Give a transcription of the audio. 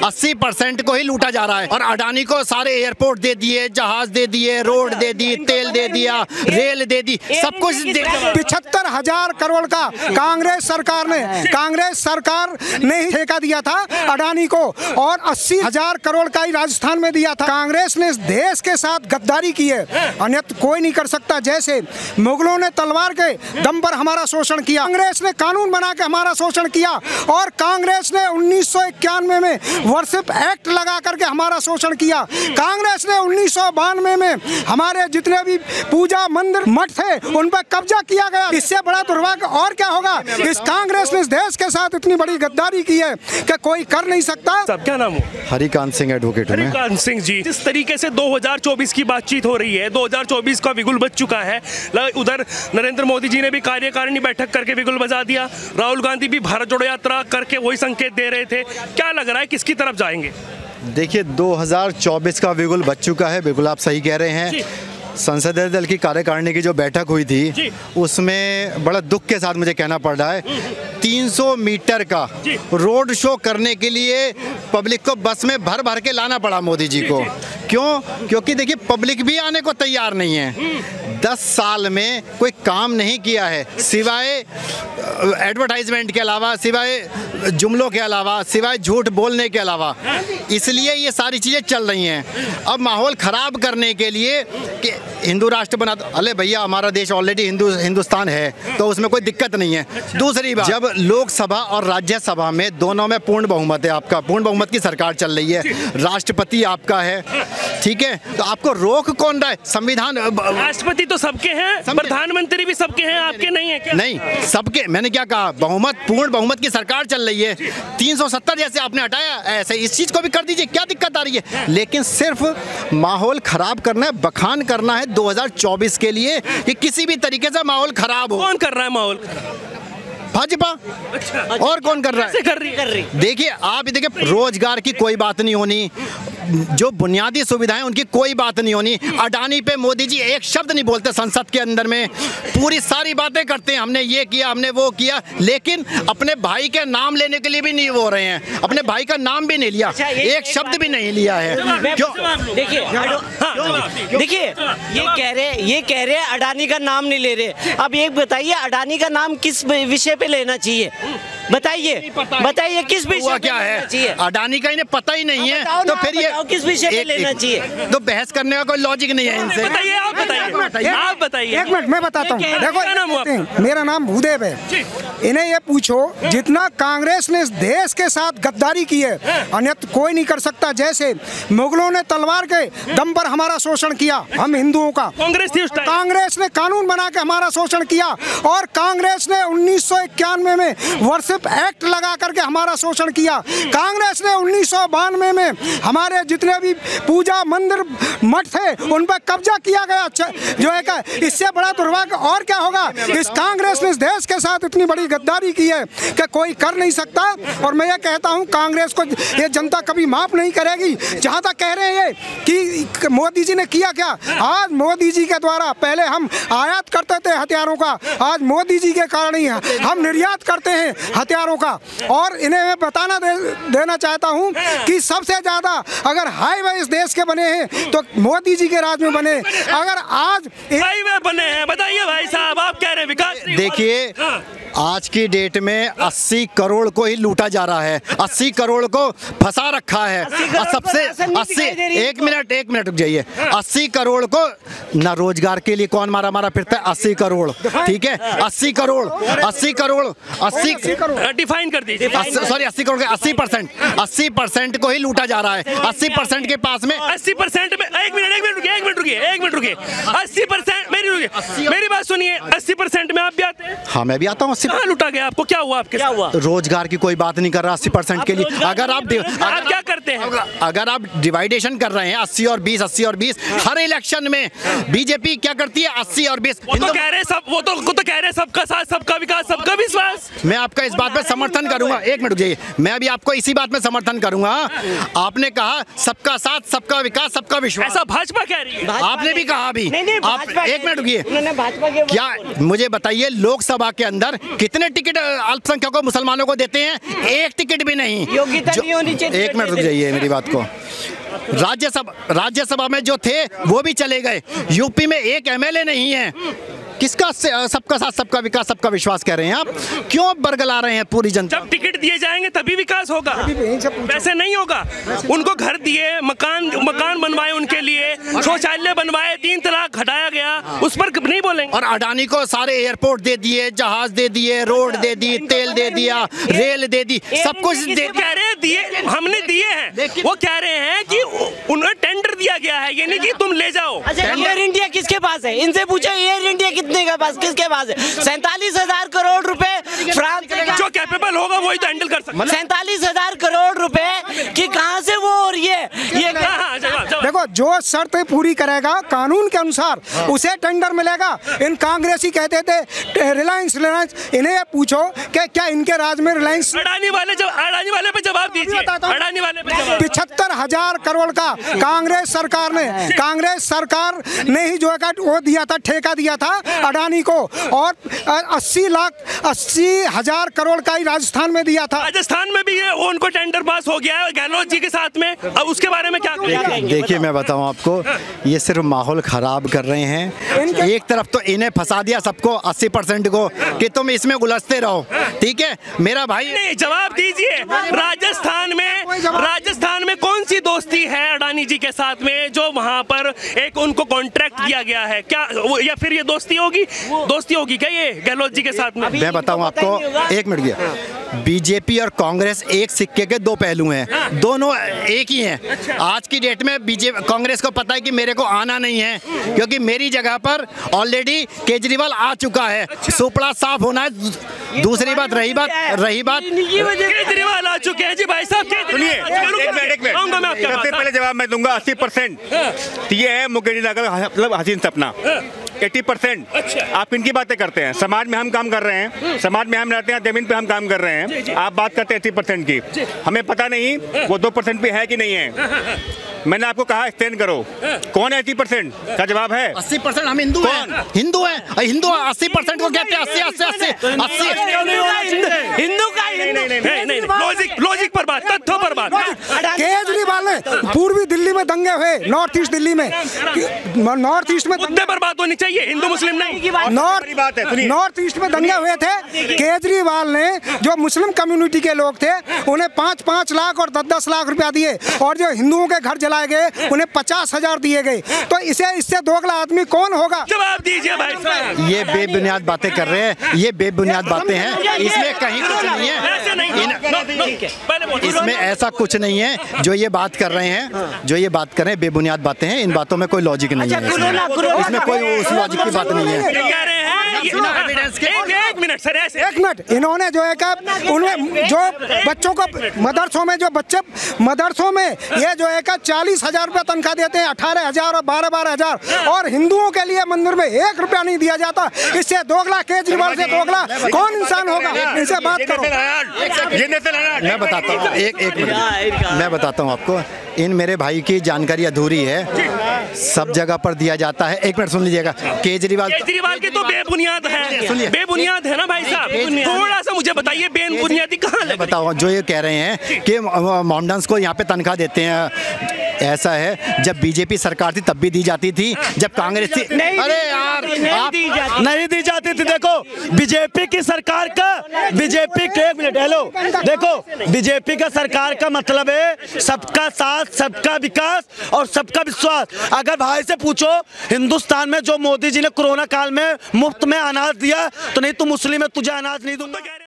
80% को ही लूटा जा रहा है। और अडानी को सारे एयरपोर्ट दे दिए, जहाज दे दिए, रोड दे दी, तेल दे दिया, रेल दे दी, सब कुछ दे दिया। 75,000 करोड़ का कांग्रेस सरकार ने ही ठेका दिया था अडानी को, और 80,000 करोड़ का ही राजस्थान में दिया था। कांग्रेस ने इस देश के साथ गद्दारी की है, अन्यथा कोई नहीं कर सकता। जैसे मुगलों ने तलवार के दम पर हमारा शोषण किया, कांग्रेस ने कानून बना के हमारा शोषण किया, और कांग्रेस ने 1991 में वर्शिप एक्ट लगा करके हमारा शोषण किया। कांग्रेस ने 1992 में हमारे जितने भी पूजा मंदिर मठ थे उन पर कब्जा किया गया। इससे बड़ा दुर्भाग्य और क्या होगा। इस कांग्रेस ने इस देश के साथ इतनी बड़ी गद्दारी की है कि कोई कर नहीं सकता। सब क्या नाम हो? हरिकांत सिंह एडवोकेट। हरिकांत सिंह जी, जिस तरीके से 2024 की बातचीत हो रही है, 2024 का बिगुल बज चुका है। उधर नरेंद्र मोदी जी ने भी कार्यकारिणी बैठक करके बिगुल बजा दिया, राहुल गांधी भी भारत जोड़ो यात्रा करके वही संकेत दे रहे थे। क्या लग रहा है किसकी तरफ जाएंगे? देखिए 2024 का बिगुल बज चुका है, बिल्कुल आप सही कह रहे हैं। संसदीय दल की कार्यकारिणी की जो बैठक हुई थी उसमें बड़ा दुख के साथ मुझे कहना पड़ रहा है 300 मीटर का रोड शो करने के लिए पब्लिक को बस में भर भर के लाना पड़ा मोदी जी को। क्यों? क्योंकि देखिए पब्लिक भी आने को तैयार नहीं है। 10 साल में कोई काम नहीं किया है, सिवाय एडवर्टाइजमेंट के अलावा, सिवाय जुमलों के अलावा, सिवाय झूठ बोलने के अलावा। इसलिए ये सारी चीज़ें चल रही हैं। अब माहौल ख़राब करने के लिए कि हिंदू राष्ट्र बना, अरे भैया हमारा देश ऑलरेडी हिंदुस्तान है, तो उसमें कोई दिक्कत नहीं है। दूसरी बात, जब लोकसभा और राज्यसभा में दोनों में पूर्ण बहुमत है, आपका पूर्ण बहुमत की सरकार चल रही है, राष्ट्रपति आपका है, ठीक है, तो आपको रोक कौन रहा है? संविधान। राष्ट्रपति तो सबके हैं, प्रधानमंत्री भी सबके हैं, आपके नहीं है क्या? नहीं, सबके। मैंने क्या कहा? बहुमत, पूर्ण बहुमत की सरकार चल रही है। 370 जैसे आपने हटाया, ऐसे इस चीज को भी कर दीजिए, क्या दिक्कत आ रही है? लेकिन सिर्फ माहौल खराब करना है, बखान करना है 2024 के लिए कि किसी भी तरीके से माहौल खराब हो। कौन कर रहा है माहौल? भाजपा। अच्छा, और कौन कर रहा है? कर रही। देखिए आप, देखिए रोजगार की कोई बात नहीं होनी, जो बुनियादी सुविधाएं उनकी कोई बात नहीं होनी। अडानी पे मोदी जी एक शब्द नहीं बोलते संसद के अंदर में, पूरी सारी बातें करते हैं, हमने ये किया, हमने वो किया, लेकिन अपने भाई के नाम लेने के लिए भी नहीं हो रहे हैं। अपने भाई का नाम भी नहीं लिया, एक शब्द भी नहीं लिया है। क्यों? देखिए ये कह रहे अडानी का नाम नहीं ले रहे। अब एक बताइए, अडानी का नाम किस विषय पे लेना चाहिए? बताइए किस विषय पे क्या है? अडानी का इन्हें पता ही नहीं है, तो फिर ये किस विषय पे लेना चाहिए? तो बहस करने का कोई लॉजिक नहीं है इनसे। बताइए, आप बताइए। एक मिनट मैं बताता हूँ। देखो मेरा नाम भूदेव है। इन्हें ये पूछो, जितना कांग्रेस ने इस देश के साथ गद्दारी की है, अन्यथा कोई नहीं कर सकता। जैसे मुगलों ने तलवार के दम पर हमारा शोषण किया, हम हिंदुओं का, कांग्रेस थी उस टाइम। कांग्रेस ने कानून बना के हमारा शोषण किया, और कांग्रेस ने 1991 में वर्शिप एक्ट लगा करके हमारा शोषण किया। कांग्रेस ने 1992 में हमारे जितने भी पूजा मंदिर मठ थे उन पर कब्जा किया गया, जो है का। इससे बड़ा दुर्भाग्य और क्या होगा। इस कांग्रेस ने इस देश के साथ इतनी बड़ी गद्दारी की है कि कोई कर नहीं सकता। और मैं ये कहता हूँ कांग्रेस को ये जनता कभी माफ नहीं करेगी। जहाँ तक कह रहे हैं कि मोदी जी ने किया क्या, आज मोदी जी के द्वारा, पहले हम आयात करते थे हथियारों का, आज मोदी जी के कारण ही हम निर्यात करते हैं हथियारों का। और इन्हें मैं बताना देना चाहता हूँ कि सबसे ज्यादा अगर हाईवे इस देश के बने हैं तो मोदी जी के राज में बने। अगर आज हाईवे बने हैं, बताइए भाई साहब, आप कह रहे हैं विकास। देखिए आज की डेट में 80 करोड़ को ही लूटा जा रहा है, 80 करोड़ को फंसा रखा है। और सबसे 80, एक मिनट रुक जाइए, 80 करोड़ को ना रोजगार के लिए कौन मारा फिरता है? 80 करोड़, ठीक है, 80 करोड़ डिफाइन कर दीजिए। सॉरी 80 करोड़, 80% को ही लूटा जा रहा है। 80% के पास में 80% में, एक मिनट रुकिए 80%, मेरी बात सुनिए, 80% में आप भी आते हैं? हाँ मैं भी आता हूँ। कहाँ लूटा गया आपको? क्या हुआ आपके? क्या हुआ? रोजगार की कोई बात नहीं कर रहा 80% के लिए। अगर आप क्या करते हैं? अगर आप डिवाइडेशन कर रहे हैं 80 और 20, हर इलेक्शन में बीजेपी क्या करती है? 80 और 20। वो तो कह रहे हैं सबका साथ, सबका विकास, सबका विश्वास। मैं आपका इस बात बात पे समर्थन करूंगा, एक मिनट रुकिए, मैं भी आपको इसी बात में समर्थन करूंगा। आपने कहा सबका साथ, सबका विकास, सबका विश्वास, ऐसा भाजपा कह रही है। आपने भी कहा अभी। आप एक मिनट रुकिए, भाजपा के क्या मुझे बताइए लोकसभा के अंदर कितने टिकट अल्पसंख्यकों मुसलमानों को देते हैं? एक टिकट भी नहीं। योग्यता नहीं होनी चाहिए। एक मिनट रुक जाइए मेरी बात को। राज्यसभा में जो थे वो भी चले गए। यूपी में एक एमएलए नहीं है। किसका सबका साथ, सबका विकास, सबका विश्वास कह रहे हैं आप? क्यों बरगला रहे हैं पूरी जनता? जब टिकट दिए जाएंगे तभी विकास होगा, वैसे नहीं होगा। उनको घर दिए, मकान बनवाए, उनके लिए शौचालय बनवाए, 3 तलाक हटाया गया, उस पर नहीं बोलेंगे। और अडानी को सारे एयरपोर्ट दे दिए, जहाज दे दिए, रोड दे दी, तेल दे दिया, रेल दे दी, सब कुछ दे कह रहे हैं दिए, हमने दिए हैं। वो कह रहे हैं कि उन्हें टेंडर दिया गया है, ये नहीं कि तुम ले जाओ। एयर इंडिया किसके पास है? इनसे पूछो एयर इंडिया कितने के पास, किसके पास है? 47,000 करोड़ रुपए फ्रांस जो कैपेबल होगा वही तो हैंडल कर सकता है। 47,000 करोड़ रुपए कि कहां से वो, और ये देखो जो शर्त पूरी करेगा कानून के अनुसार उसे टेंडर मिलेगा। इन कांग्रेसी कहते थे रिलायंस, इन्हें पूछो कि क्या इनके राज में रिलायंस? अडानी वाले पे जवाब दीजिए। अडानी वाले पे जवाब। 75,000 करोड़ का कांग्रेस सरकार ने ही जो है वो दिया था, ठेका दिया था अडानी को, और 80,000 करोड़ का ही राजस्थान में दिया था। राजस्थान में भी उनको टेंडर पास हो गया है गहलोत जी के साथ में। अब उसके बारे में क्या करेंगे? देखिए मैं बताऊं आपको, ये सिर्फ माहौल खराब कर रहे हैं। एक तरफ तो इन्हें फंसा दिया सबको, 80% को, कि तुम इसमें उलझते रहो, ठीक है मेरा भाई। नहीं, जवाब दीजिए। राजस्थान में कौन सी दोस्ती है अडानी जी के साथ में जो वहां पर एक उनको कॉन्ट्रैक्ट दिया गया है? क्या या फिर ये दोस्ती होगी क्या ये गहलोत जी के साथ में? मैं बताऊं आपको, एक मिनट गया। बीजेपी और कांग्रेस एक सिक्के के दो पहलू हैं, दोनों एक ही हैं। आज की डेट में कांग्रेस को पता है कि मेरे को आना नहीं है, क्योंकि मेरी जगह पर ऑलरेडी केजरीवाल आ चुका है। सुपड़ा साफ होना है। दूसरी बात रही बात केजरीवाल आ चुके हैं जी भाई साहब। सुनिए, एक मिनट सबसे पहले जवाब मैं दूंगा। 80% ये है मुकेश नगर, मतलब हसीन सपना। 80% आप इनकी बातें करते हैं। समाज में हम काम कर रहे हैं, समाज में हम रहते हैं, जमीन पे हम काम कर रहे हैं। आप बात करते हैं 80% की, हमें पता नहीं वो 2% पे है कि नहीं है। मैंने आपको कहा एक्सटेंड करो। कौन है 80% का जवाब है? 80% हम हिंदू हैं। हिंदू 80% को कहते हैं। 80 हिंदू का लॉजिक पर बात, तथ्यों पर बात। केजरीवाल ने पूर्वी दिल्ली में दंगे हुए, नॉर्थ ईस्ट दिल्ली में, नॉर्थ ईस्ट में मुद्दे पर बात होनी चाहिए, हिंदू मुस्लिम नहीं। नॉर्थ ईस्ट में दंगे हुए थे। केजरीवाल ने जो मुस्लिम कम्युनिटी के लोग थे उन्हें 5-5 लाख और 10-10 लाख रुपया दिए, और जो हिंदुओं के घर जलाए गए उन्हें 50,000 दिए गए। तो इससे दोगला आदमी कौन होगा? जवाब दीजिए भाई साहब। ये बेबुनियाद बातें कर रहे हैं, ये बेबुनियाद बातें हैं, इसमें कहीं कुछ नहीं है। इसमें ऐसा कुछ नहीं है जो ये बात कर रहे हैं, बेबुनियाद बातें हैं। इन बातों में कोई लॉजिक नहीं है, इसमें कोई उस लॉजिक की बात नहीं है। एक मिनट, इन्होंने जो है उनमें जो बच्चों को मदरसों में ये जो है 40,000 रुपया तनख्वाह देते हैं, 18,000 और 12,000, और हिंदुओं के लिए मंदिर में 1 रुपया नहीं दिया जाता। इससे दोगला, केजरीवाल से दोगला कौन इंसान होगा? इनसे बात करो। मैं बताता हूँ, एक मिनट मैं बताता हूँ आपको। इन मेरे भाई की जानकारी अधूरी है, सब जगह पर दिया जाता है। एक मिनट सुन लीजिएगा। केजरीवाल की तो बेबुनियाद है ना भाई साहब। थोड़ा सा मुझे बताइए बेबुनियादी कहाँ लगे? बताओ, जो ये कह रहे हैं कि मोमडन्स को यहाँ पे तनख्वाह देते हैं, ऐसा है जब बीजेपी सरकार थी तब भी दी जाती थी, जब कांग्रेस थी अरे यार नहीं दी जाती थी। देखो बीजेपी की सरकार का, एक मिनट हेलो, देखो बीजेपी का सरकार का मतलब है सबका साथ, सबका विकास और सबका विश्वास। अगर भाई से पूछो हिंदुस्तान में जो मोदी जी ने कोरोना काल में मुफ्त में अनाज दिया, तो नहीं तू मुस्लिम है तुझे अनाज नहीं दूंगा।